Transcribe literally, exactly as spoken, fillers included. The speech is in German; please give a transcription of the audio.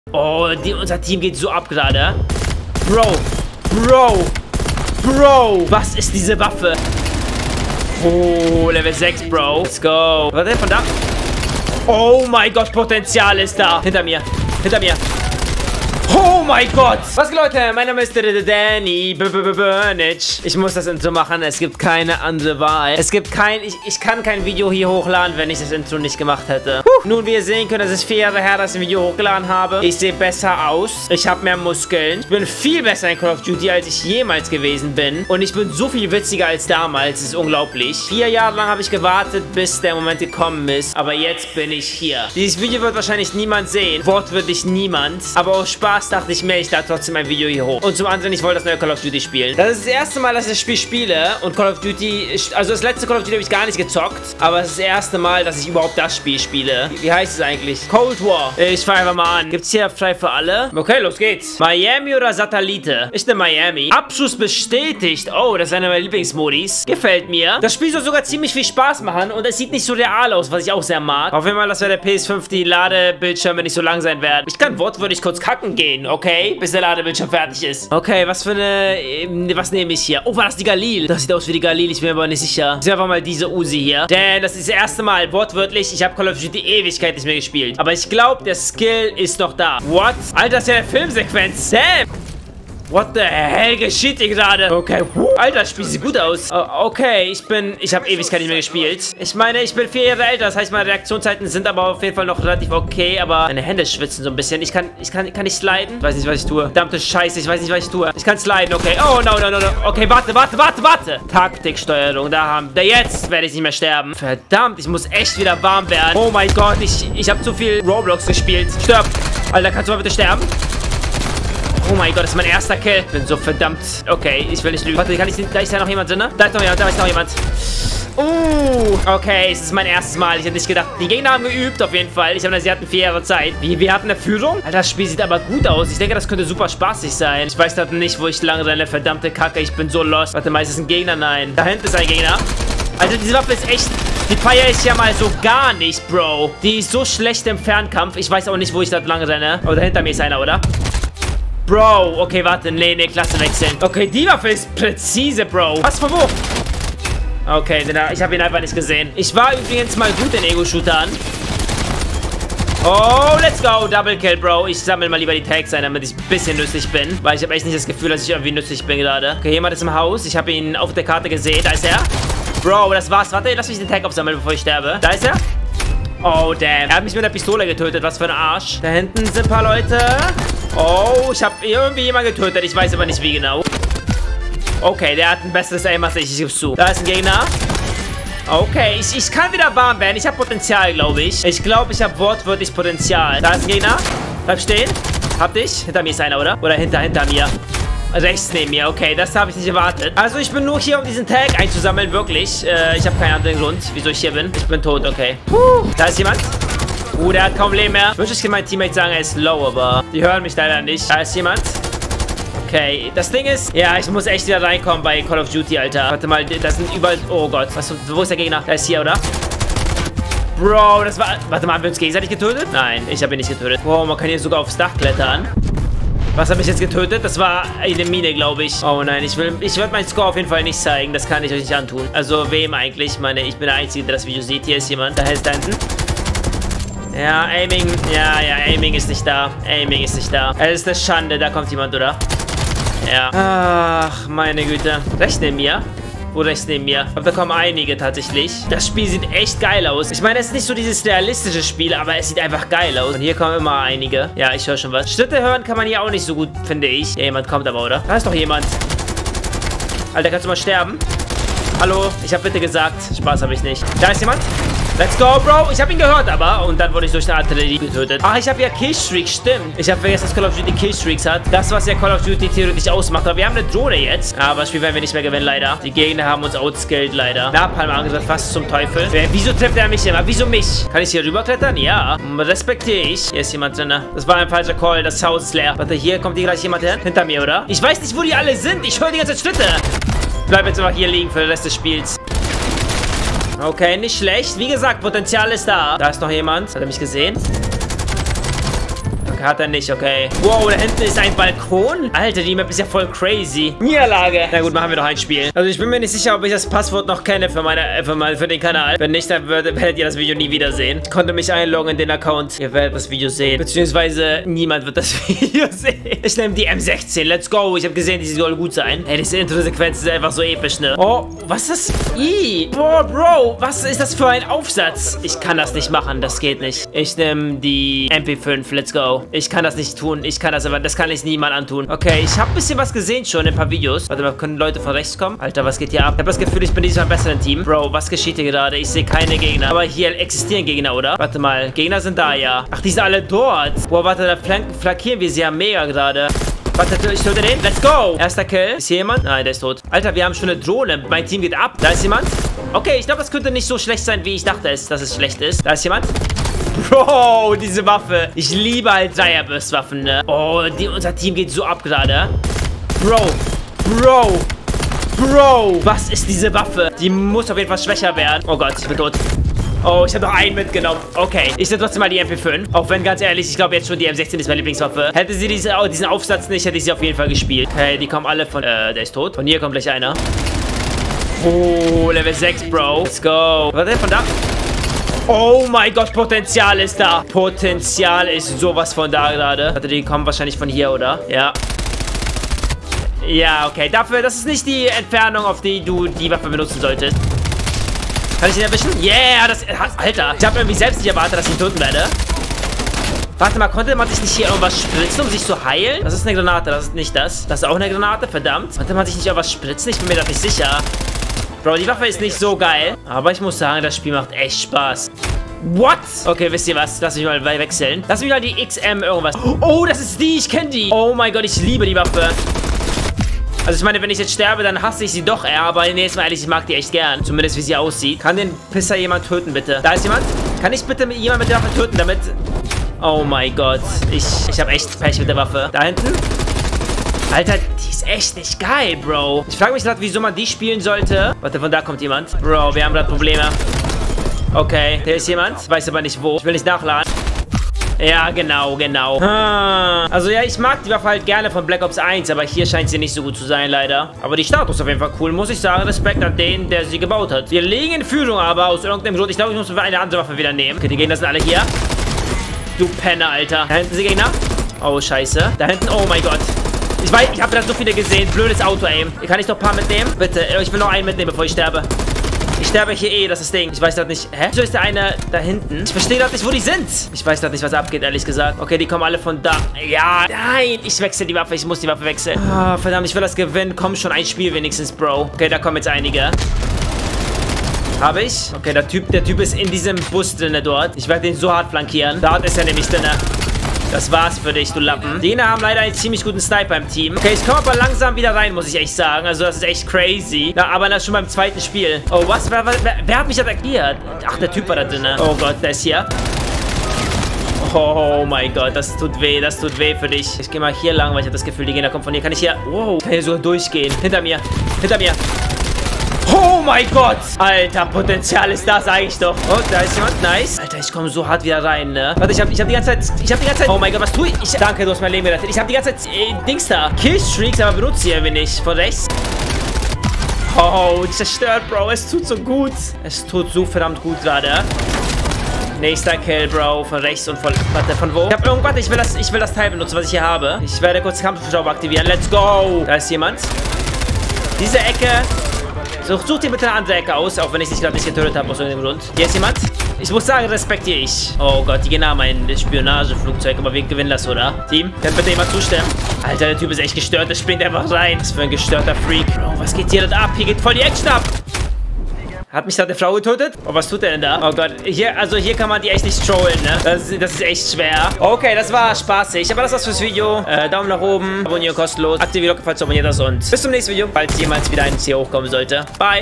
Oh, die, unser Team geht so ab gerade. Bro. Bro. Bro. Was ist diese Waffe? Oh, Level sechs, Bro. Let's go. Was ist denn von da? Oh mein Gott, Potenzial ist da. Hinter mir. Hinter mir. Oh mein Gott! Was geht, Leute? Mein Name ist Danny Burnage. Ich muss das Intro machen. Es gibt keine andere Wahl. Es gibt kein... Ich, ich kann kein Video hier hochladen, wenn ich das Intro nicht gemacht hätte. Puh. Nun, wie ihr sehen könnt, es ist vier Jahre her, dass ich ein Video hochgeladen habe. Ich sehe besser aus. Ich habe mehr Muskeln. Ich bin viel besser in Call of Duty, als ich jemals gewesen bin. Und ich bin so viel witziger als damals. Das ist unglaublich. Vier Jahre lang habe ich gewartet, bis der Moment gekommen ist. Aber jetzt bin ich hier. Dieses Video wird wahrscheinlich niemand sehen. Wortwörtlich niemand. Aber aus Spaß dachte ich mir, ich lade trotzdem ein Video hier hoch. Und zum anderen, ich wollte das neue Call of Duty spielen. Das ist das erste Mal, dass ich das Spiel spiele. Und Call of Duty, also das letzte Call of Duty habe ich gar nicht gezockt. Aber es ist das erste Mal, dass ich überhaupt das Spiel spiele. Wie, wie heißt es eigentlich? Cold War. Ich fange einfach mal an. Gibt es hier frei für alle? Okay, los geht's. Miami oder Satellite? Ich nehme Miami. Abschuss bestätigt. Oh, das ist einer meiner Lieblingsmodis. Gefällt mir. Das Spiel soll sogar ziemlich viel Spaß machen. Und es sieht nicht so real aus, was ich auch sehr mag. Auf jeden Fall, dass bei der P S fünf die Ladebildschirme nicht so lang sein werden. Ich kann wortwörtlich kurz kacken gehen, okay? Bis der Ladebildschirm fertig ist. Okay, was für eine... Was nehme ich hier? Oh, war das die Galil? Das sieht aus wie die Galil, ich bin mir aber nicht sicher. Ich nehme einfach mal diese Uzi hier. Denn das ist das erste Mal, wortwörtlich, ich habe Call of Duty Ewigkeit nicht mehr gespielt. Aber ich glaube, der Skill ist noch da. What? Alter, das ist ja eine Filmsequenz. Sam! What the hell geschieht hier gerade? Okay, Alter, das Spiel sieht gut aus. Uh, okay, ich bin... Ich habe Ewigkeit nicht mehr gespielt. Ich meine, ich bin vier Jahre älter. Das heißt, meine Reaktionszeiten sind aber auf jeden Fall noch relativ okay. Aber meine Hände schwitzen so ein bisschen. Ich kann... Ich kann... Kann ich sliden? Ich weiß nicht, was ich tue. Verdammte Scheiße, ich weiß nicht, was ich tue. Ich kann sliden, okay. Oh, no, no, no, no. Okay, warte, warte, warte, warte. Taktiksteuerung, da haben... Da jetzt werde ich nicht mehr sterben. Verdammt, ich muss echt wieder warm werden. Oh mein Gott, ich... Ich habe zu viel Roblox gespielt. Stirb. Alter, kannst du mal bitte sterben? Oh mein Gott, das ist mein erster Kill. Ich bin so verdammt... Okay, ich will nicht lügen. Warte, kann ich... Da ist ja noch jemand drin, ne? Da ist noch jemand, da ist noch jemand. Uh, okay, es ist mein erstes Mal. Ich hätte nicht gedacht... Die Gegner haben geübt, auf jeden Fall. Ich habe, sie hatten vier Jahre Zeit. Wie, wir hatten eine Führung? Alter, das Spiel sieht aber gut aus. Ich denke, das könnte super spaßig sein. Ich weiß gerade nicht, wo ich lang renne. Verdammte Kacke, ich bin so lost. Warte mal, ist es ein Gegner? Nein. Da hinten ist ein Gegner. Also diese Waffe ist echt... Die feiere ich ja mal so gar nicht, Bro. Die ist so schlecht im Fernkampf. Ich weiß auch nicht, wo ich da lang renne. Aber da hinter mir ist einer, oder? Bro, okay, warte, nee, nee, Klasse wechseln. Okay, die Waffe ist präzise, Bro. Was, von wo? Okay, ich habe ihn einfach nicht gesehen. Ich war übrigens mal gut in Ego-Shootern. Oh, let's go. Double Kill, Bro. Ich sammle mal lieber die Tags ein, damit ich ein bisschen nützlich bin. Weil ich habe echt nicht das Gefühl, dass ich irgendwie nützlich bin gerade. Okay, jemand ist im Haus. Ich habe ihn auf der Karte gesehen. Da ist er. Bro, das war's. Warte, lass mich den Tag aufsammeln, bevor ich sterbe. Da ist er. Oh, damn. Er hat mich mit der Pistole getötet. Was für ein Arsch. Da hinten sind ein paar Leute. Oh, ich habe irgendwie jemanden getötet. Ich weiß aber nicht, wie genau. Okay, der hat ein besseres Aim als ich. Ich gebe zu. Da ist ein Gegner. Okay, ich, ich kann wieder warm werden. Ich habe Potenzial, glaube ich. Ich glaube, ich habe wortwörtlich Potenzial. Da ist ein Gegner. Bleib stehen. Hab dich. Hinter mir ist einer, oder? Oder hinter, hinter mir. Rechts neben mir. Okay, das habe ich nicht erwartet. Also, ich bin nur hier, um diesen Tag einzusammeln. Wirklich. Äh, ich habe keinen anderen Grund, wieso ich hier bin. Ich bin tot, okay. Puh. Da ist jemand. Uh, der hat kaum Leben mehr. Ich wünschte, ich kann meinen Teammates sagen, er ist low, aber die hören mich leider nicht. Da ist jemand. Okay, das Ding ist, ja, ich muss echt wieder reinkommen bei Call of Duty, Alter. Warte mal, das sind überall... Oh Gott, was, wo ist der Gegner? Der ist hier, oder? Bro, das war... Warte mal, haben wir uns gegenseitig getötet? Nein, ich habe ihn nicht getötet. Wow, man kann hier sogar aufs Dach klettern. Was habe ich jetzt getötet? Das war eine Mine, glaube ich. Oh nein, ich will... Ich werde meinen Score auf jeden Fall nicht zeigen. Das kann ich euch nicht antun. Also, wem eigentlich? Ich meine, ich bin der Einzige, der das Video sieht. Hier ist jemand. Da ist da hinten. Ja, Aiming, ja, ja, Aiming ist nicht da. Aiming ist nicht da. Es ist eine Schande, da kommt jemand, oder? Ja. Ach, meine Güte. Rechts neben mir. Wo rechts neben mir? Aber da kommen einige tatsächlich. Das Spiel sieht echt geil aus. Ich meine, es ist nicht so dieses realistische Spiel, aber es sieht einfach geil aus. Und hier kommen immer einige. Ja, ich höre schon was. Schritte hören kann man hier auch nicht so gut, finde ich. Ja, jemand kommt aber, oder? Da ist doch jemand. Alter, kannst du mal sterben? Hallo? Ich habe bitte gesagt. Spaß habe ich nicht. Da ist jemand. Let's go, Bro. Ich habe ihn gehört, aber. Und dann wurde ich durch eine Artillerie getötet. Ach, ich habe ja Killstreaks, stimmt. Ich habe vergessen, dass Call of Duty Killstreaks hat. Das, was ja Call of Duty theoretisch ausmacht. Aber wir haben eine Drohne jetzt. Aber das Spiel werden wir nicht mehr gewinnen, leider. Die Gegner haben uns outskilled, leider. Napalm-Angriff, fast zum Teufel. Wieso trifft er mich immer? Wieso mich? Kann ich hier rüberklettern? Ja. Respektiere ich. Hier ist jemand drin. Das war ein falscher Call. Das Haus ist leer. Warte, hier kommt hier gleich jemand hin. Hinter mir, oder? Ich weiß nicht, wo die alle sind. Ich höre die ganze Schritte. Bleib jetzt einfach hier liegen für den Rest des Spiels. Okay, nicht schlecht. Wie gesagt, Potenzial ist da. Da ist noch jemand. Hat er mich gesehen? Hat er nicht, okay. Wow, da hinten ist ein Balkon. Alter, die Map ist ja voll crazy. Niederlage. Na gut, machen wir doch ein Spiel. Also ich bin mir nicht sicher, ob ich das Passwort noch kenne für meine, für, mein, für den Kanal. Wenn nicht, dann werdet, werdet ihr das Video nie wiedersehen. Ich konnte mich einloggen in den Account. Ihr werdet das Video sehen. Beziehungsweise niemand wird das Video sehen. Ich nehme die M sechzehn. Let's go. Ich habe gesehen, die soll gut sein. Ey, diese Intro-Sequenz ist einfach so episch, ne? Oh, was ist das? Ih. Boah, Bro. Was ist das für ein Aufsatz? Ich kann das nicht machen. Das geht nicht. Ich nehme die M P fünf. Let's go. Ich kann das nicht tun. Ich kann das aber. Das kann ich niemand antun. Okay, ich habe ein bisschen was gesehen schon in ein paar Videos. Warte mal, können Leute von rechts kommen? Alter, was geht hier ab? Ich habe das Gefühl, ich bin diesmal besser im Team. Bro, was geschieht hier gerade? Ich sehe keine Gegner. Aber hier existieren Gegner, oder? Warte mal. Gegner sind da, ja. Ach, die sind alle dort. Boah, warte, da flankieren wir sie ja mega gerade. Warte, ich töte den. Let's go. Erster Kill. Ist hier jemand? Nein, der ist tot. Alter, wir haben schon eine Drohne. Mein Team geht ab. Da ist jemand. Okay, ich glaube, das könnte nicht so schlecht sein, wie ich dachte, es, dass es schlecht ist. Da ist jemand. Bro, diese Waffe. Ich liebe halt Dreierburst-Waffen, ne? Oh, die, unser Team geht so ab gerade. Bro. Bro. Bro. Was ist diese Waffe? Die muss auf jeden Fall schwächer werden. Oh Gott, ich bin tot. Oh, ich habe noch einen mitgenommen. Okay, ich nehme trotzdem mal die M P fünf. Auch wenn, ganz ehrlich, ich glaube jetzt schon, die M sechzehn ist meine Lieblingswaffe. Hätte sie diese, oh, diesen Aufsatz nicht, hätte ich sie auf jeden Fall gespielt. Okay, die kommen alle von... Äh, der ist tot. Von hier kommt gleich einer. Oh, Level sechs, Bro. Let's go. Was ist von da? Oh mein Gott, Potenzial ist da. Potenzial ist sowas von da gerade. Warte, die kommen wahrscheinlich von hier, oder? Ja. Ja, okay. Dafür, das ist nicht die Entfernung, auf die du die Waffe benutzen solltest. Kann ich ihn erwischen? Yeah, das... Alter, ich habe irgendwie selbst nicht erwartet, dass ich ihn töten werde. Warte mal, konnte man sich nicht hier irgendwas spritzen, um sich zu heilen? Das ist eine Granate, das ist nicht das. Das ist auch eine Granate, verdammt. Konnte man sich nicht irgendwas spritzen? Ich bin mir da nicht sicher. Bro, die Waffe ist nicht so geil. Aber ich muss sagen, das Spiel macht echt Spaß. What? Okay, wisst ihr was? Lass mich mal wechseln. Lass mich mal die X M irgendwas. Oh, das ist die. Ich kenne die. Oh mein Gott, ich liebe die Waffe. Also ich meine, wenn ich jetzt sterbe, dann hasse ich sie doch eher. Aber nee, jetzt mal ehrlich, ich mag die echt gern. Zumindest wie sie aussieht. Kann den Pisser jemand töten, bitte? Da ist jemand. Kann ich bitte jemand mit der Waffe töten, damit... Oh mein Gott. Ich, ich habe echt Pech mit der Waffe. Da hinten. Alter, die ist echt nicht geil, Bro. Ich frage mich gerade, wieso man die spielen sollte. Warte, von da kommt jemand. Bro, wir haben gerade Probleme. Okay, hier ist jemand. Weiß aber nicht wo. Ich will nicht nachladen. Ja, genau, genau. Ah, also ja, ich mag die Waffe halt gerne von Black Ops eins, aber hier scheint sie nicht so gut zu sein, leider. Aber die Status ist auf jeden Fall cool, muss ich sagen. Respekt an den, der sie gebaut hat. Wir liegen in Führung, aber aus irgendeinem Grund. Ich glaube, ich muss eine andere Waffe wieder nehmen. Okay, die Gegner sind alle hier. Du Penner, Alter. Da hinten sind Gegner. Oh, scheiße. Da hinten, oh mein Gott. Ich weiß, ich habe da so viele gesehen. Blödes Auto-Aim. Kann ich noch ein paar mitnehmen? Bitte, ich will noch einen mitnehmen, bevor ich sterbe. Ich sterbe hier eh, das ist das Ding. Ich weiß gerade nicht. Hä? Wieso ist der eine da hinten? Ich verstehe gerade nicht, wo die sind. Ich weiß gerade nicht, was abgeht, ehrlich gesagt. Okay, die kommen alle von da. Ja, nein. Ich wechsle die Waffe. Ich muss die Waffe wechseln. Oh, verdammt, ich will das gewinnen. Komm schon, ein Spiel wenigstens, Bro. Okay, da kommen jetzt einige. Habe ich? Okay, der Typ, der Typ ist in diesem Bus drinne dort. Ich werde den so hart flankieren. Dort ist er nämlich drinne. Das war's für dich, du Lappen. Die Gegner haben leider einen ziemlich guten Sniper im Team. Okay, ich komme aber langsam wieder rein, muss ich echt sagen. Also das ist echt crazy. Na, aber das schon beim zweiten Spiel. Oh, was? Wer, wer, wer, wer hat mich attackiert? Ach, der Typ war da drin. Oh Gott, der ist hier. Oh mein Gott, das tut weh, das tut weh für dich. Ich gehe mal hier lang, weil ich habe das Gefühl, die Gegner kommen von hier. Kann ich hier... Wow, kann hier sogar durchgehen. Hinter mir, hinter mir. Oh mein Gott! Alter, Potenzial ist da, sag ich doch. Oh, da ist jemand. Nice. Alter, ich komme so hart wieder rein, ne? Warte, ich hab, ich hab die ganze Zeit... Ich hab die ganze Zeit... Oh mein Gott, was tue ich? ich danke, du hast mein Leben gerettet. Ich hab die ganze Zeit... Äh, Dings da. Killstreaks, aber benutze sie irgendwie nicht. Von rechts. Oh, zerstört, Bro. Es tut so gut. Es tut so verdammt gut gerade. Nächster Kill, Bro. Von rechts und von... Warte, von wo? Ich hab irgendwas... Ich will das, ich will das Teil benutzen, was ich hier habe. Ich werde kurz Kampfschraube aktivieren. Let's go. Da ist jemand. Diese Ecke... So, such dir bitte eine andere Ecke aus, auch wenn ich dich gerade nicht getötet habe aus irgendeinem Grund. Hier ist jemand. Ich muss sagen, respektiere ich. Oh Gott, die gehen haben ein Spionageflugzeug, aber wir gewinnen das, oder? Team, kann bitte jemand zustimmen? Alter, der Typ ist echt gestört, der springt einfach rein. Was für ein gestörter Freak. Bro, was geht hier denn ab? Hier geht voll die Action ab. Hat mich da eine Frau getötet? Oh, was tut der denn da? Oh Gott, hier, also hier kann man die echt nicht trollen, ne? Das, das ist echt schwer. Okay, das war spaßig. Aber das war's fürs Video. Äh, Daumen nach oben, abonnieren kostenlos, aktiviert die Glocke, falls du abonniert hast und bis zum nächsten Video, falls jemals wieder ein C hochkommen sollte. Bye!